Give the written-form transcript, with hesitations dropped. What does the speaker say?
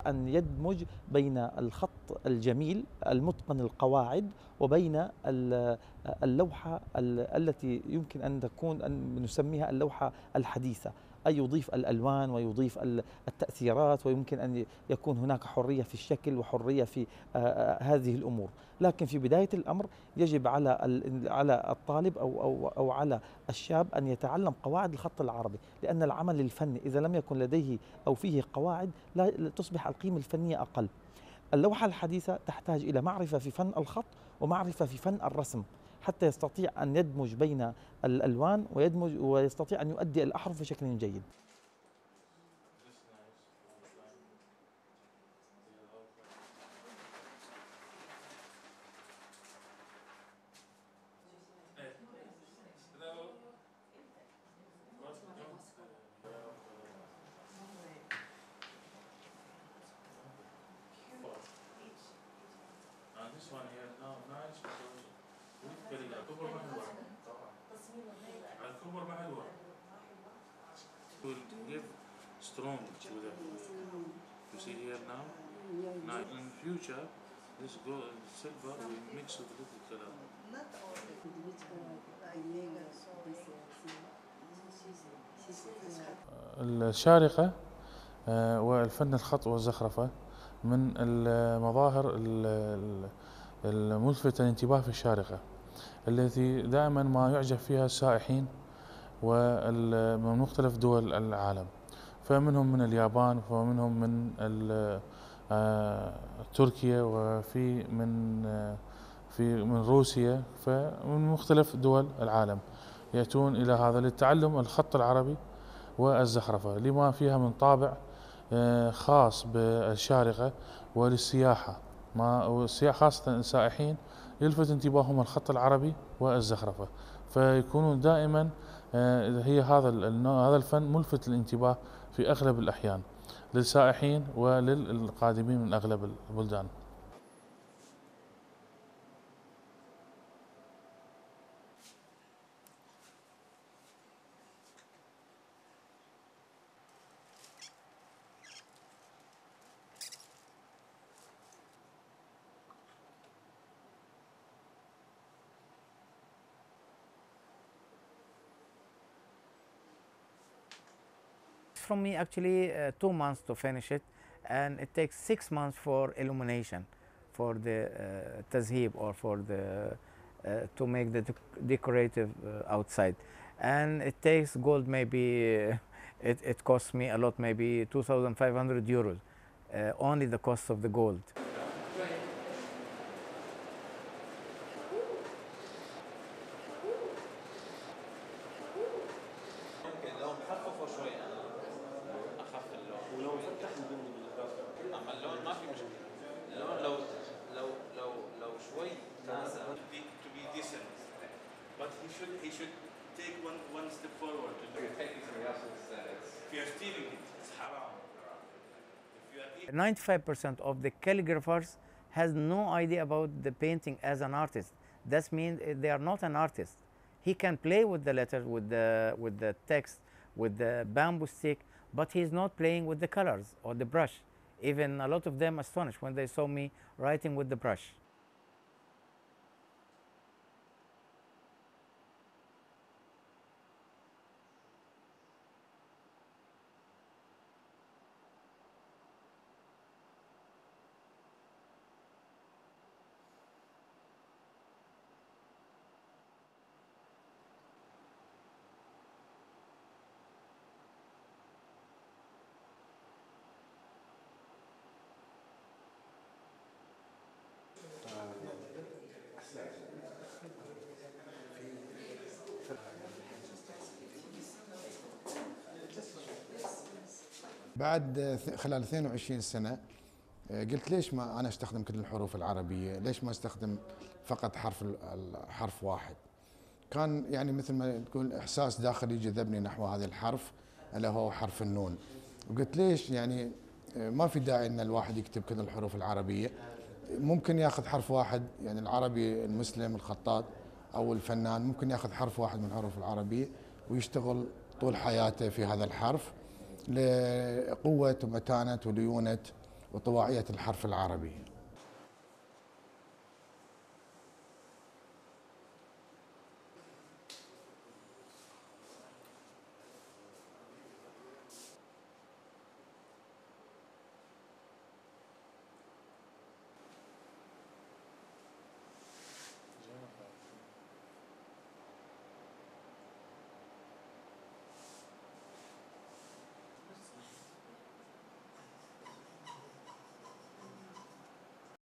أن يدمج بين الخط الجميل المتقن القواعد وبين اللوحة التي يمكن أن تكون أن نسميها اللوحة الحديثة، أي يضيف الألوان ويضيف التأثيرات، ويمكن أن يكون هناك حرية في الشكل وحرية في هذه الأمور. لكن في بداية الأمر يجب على الطالب أو على الشاب أن يتعلم قواعد الخط العربي، لأن العمل الفني إذا لم يكن لديه أو فيه قواعد لا تصبح القيمة الفنية أقل. اللوحة الحديثة تحتاج إلى معرفة في فن الخط ومعرفة في فن الرسم، حتى يستطيع أن يدمج بين الألوان ويستطيع أن يؤدي الأحرف بشكل جيد. Will give strong to the. You see here now. Now in future, this gold silver will mix with little color. الشارقة والفن الخط والزخرفة من المظاهر الملفتة للانتباه في الشارقة، التي دائما ما يعجب فيها السائحين ومن مختلف دول العالم، فمنهم من اليابان ومنهم من تركيا وفي من روسيا، فمن مختلف دول العالم يأتون إلى هذا للتعلم الخط العربي والزخرفة، لما فيها من طابع خاص بالشارقة وللسياحة، خاصة السائحين يلفت انتباههم الخط العربي والزخرفة، فيكونون دائما هذا الفن ملفت للانتباه في أغلب الأحيان للسائحين وللقادمين من أغلب البلدان. From me actually 2 months to finish it, and it takes 6 months for illumination, for the tazhib, or for the to make the decorative outside, and it takes gold maybe it costs me a lot, maybe 2,500 euros, only the cost of the gold. He should take one step forward. If you're taking somebody else's, if you're stealing it, it's haram. 95% of the calligraphers has no idea about the painting as an artist. That means they are not an artist. He can play with the letters, with the text, with the bamboo stick, but he's not playing with the colors or the brush. Even a lot of them astonished when they saw me writing with the brush. بعد خلال 22 سنة قلت ليش ما أنا أستخدم كل الحروف العربية، ليش ما أستخدم فقط حرف واحد. كان يعني مثل ما تقول إحساس داخلي جذبني نحو هذا الحرف اللي هو حرف النون، وقلت ليش يعني ما في داعي أن الواحد يكتب كل الحروف العربية، ممكن ياخذ حرف واحد، يعني العربي المسلم الخطاط أو الفنان ممكن ياخذ حرف واحد من الحروف العربية ويشتغل طول حياته في هذا الحرف لقوة ومتانة وليونة وطواعية الحرف العربي.